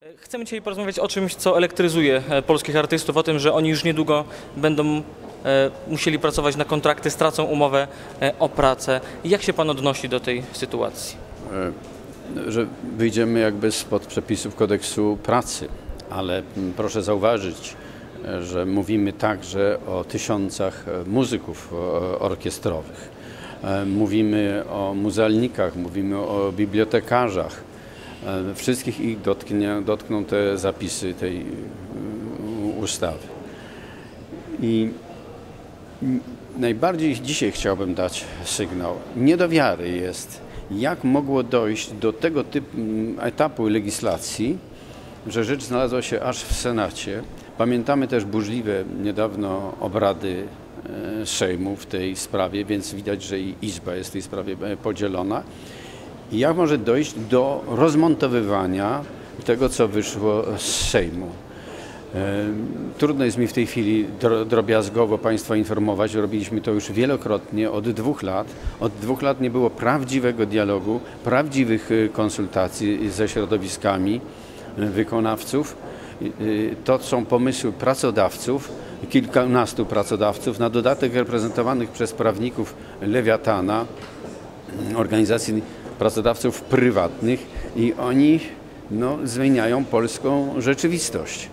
Chcemy dzisiaj porozmawiać o czymś, co elektryzuje polskich artystów, o tym, że oni już niedługo będą musieli pracować na kontrakty, stracą umowę o pracę. Jak się Pan odnosi do tej sytuacji? Że wyjdziemy jakby spod przepisów kodeksu pracy, ale proszę zauważyć, że mówimy także o tysiącach muzyków orkiestrowych. Mówimy o muzealnikach, mówimy o bibliotekarzach. Wszystkich ich dotkną te zapisy tej ustawy. I najbardziej dzisiaj chciałbym dać sygnał. Nie do wiary jest, jak mogło dojść do tego typu etapu legislacji, że rzecz znalazła się aż w Senacie. Pamiętamy też burzliwe niedawno obrady Sejmu w tej sprawie, więc widać, że i Izba jest w tej sprawie podzielona. I jak może dojść do rozmontowywania tego, co wyszło z Sejmu. Trudno jest mi w tej chwili drobiazgowo Państwa informować. Robiliśmy to już wielokrotnie od 2 lat. Od 2 lat nie było prawdziwego dialogu, prawdziwych konsultacji ze środowiskami wykonawców. To są pomysły pracodawców, kilkunastu pracodawców, na dodatek reprezentowanych przez prawników Lewiatana, organizacji pracodawców prywatnych, i oni zmieniają polską rzeczywistość.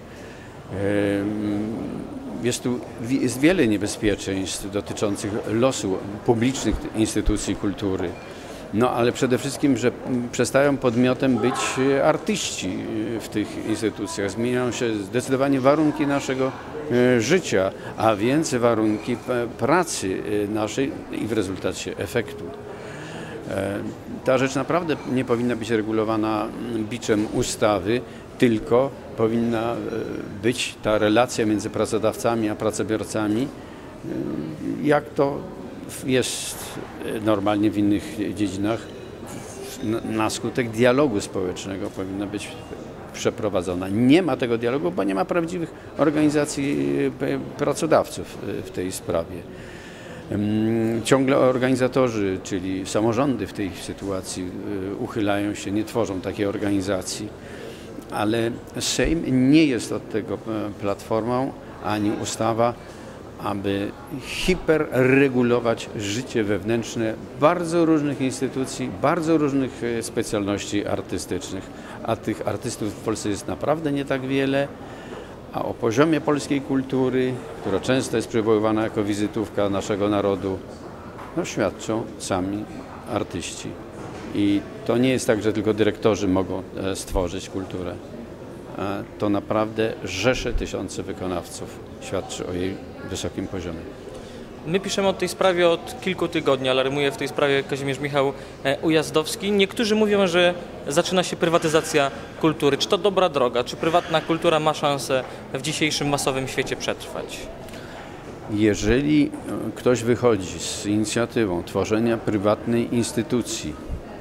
Jest wiele niebezpieczeństw dotyczących losu publicznych instytucji kultury. Ale przede wszystkim, że przestają podmiotem być artyści w tych instytucjach. Zmieniają się zdecydowanie warunki naszego życia, a więc warunki pracy naszej i w rezultacie efektu. Ta rzecz naprawdę nie powinna być regulowana biczem ustawy, tylko powinna być ta relacja między pracodawcami a pracobiorcami, jak to jest normalnie w innych dziedzinach, na skutek dialogu społecznego powinna być przeprowadzona. Nie ma tego dialogu, bo nie ma prawdziwych organizacji pracodawców w tej sprawie. Ciągle organizatorzy, czyli samorządy w tej sytuacji uchylają się, nie tworzą takiej organizacji, ale Sejm nie jest od tego platformą ani ustawa, aby hiperregulować życie wewnętrzne bardzo różnych instytucji, bardzo różnych specjalności artystycznych. A tych artystów w Polsce jest naprawdę nie tak wiele, a o poziomie polskiej kultury, która często jest przywoływana jako wizytówka naszego narodu, świadczą sami artyści. I to nie jest tak, że tylko dyrektorzy mogą stworzyć kulturę. To naprawdę rzesze tysiące wykonawców świadczy o jej wysokim poziomie. My piszemy o tej sprawie od kilku tygodni, alarmuje w tej sprawie Kazimierz Michał Ujazdowski. Niektórzy mówią, że zaczyna się prywatyzacja kultury. Czy to dobra droga? Czy prywatna kultura ma szansę w dzisiejszym masowym świecie przetrwać? Jeżeli ktoś wychodzi z inicjatywą tworzenia prywatnej instytucji,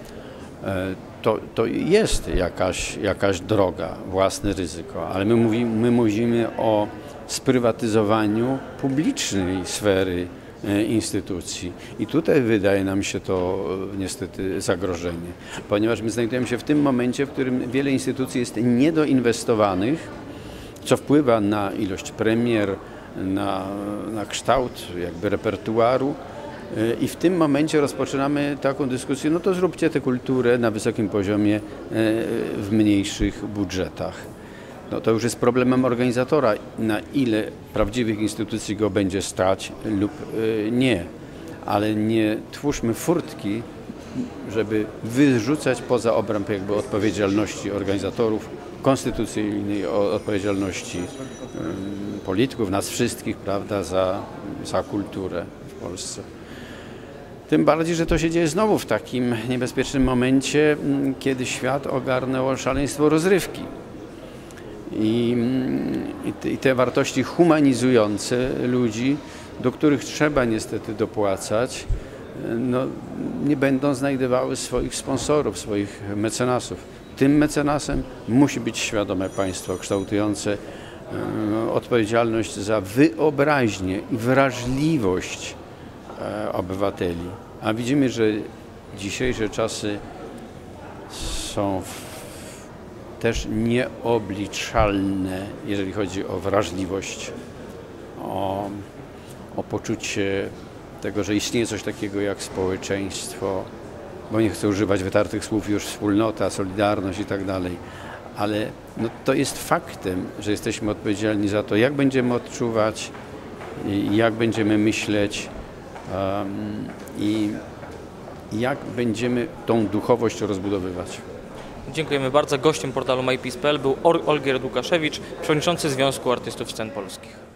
to jest jakaś droga, własne ryzyko, ale my mówimy o sprywatyzowaniu publicznej sfery instytucji. I tutaj wydaje nam się to niestety zagrożenie, ponieważ my znajdujemy się w tym momencie, w którym wiele instytucji jest niedoinwestowanych, co wpływa na ilość premier, na kształt jakby repertuaru. I w tym momencie rozpoczynamy taką dyskusję, to zróbcie tę kulturę na wysokim poziomie w mniejszych budżetach. To już jest problemem organizatora, na ile prawdziwych instytucji go będzie stać lub nie. Ale nie twórzmy furtki, żeby wyrzucać poza obręb jakby odpowiedzialności organizatorów, konstytucyjnej odpowiedzialności polityków, nas wszystkich, prawda, za kulturę w Polsce. Tym bardziej, że to się dzieje znowu w takim niebezpiecznym momencie, kiedy świat ogarnęło szaleństwo rozrywki. I te wartości humanizujące ludzi, do których trzeba niestety dopłacać, nie będą znajdowały swoich sponsorów, swoich mecenasów. Tym mecenasem musi być świadome państwo kształtujące odpowiedzialność za wyobraźnię i wrażliwość obywateli. A widzimy, że dzisiejsze czasy są też nieobliczalne, jeżeli chodzi o wrażliwość, o poczucie tego, że istnieje coś takiego jak społeczeństwo, bo nie chcę używać wytartych słów już, wspólnota, solidarność i tak dalej, ale no, to jest faktem, że jesteśmy odpowiedzialni za to, jak będziemy odczuwać, jak będziemy myśleć i jak będziemy tą duchowość rozbudowywać. Dziękujemy bardzo. Gościem portalu mypeace.pl był Olgierd Łukaszewicz, przewodniczący Związku Artystów Scen Polskich.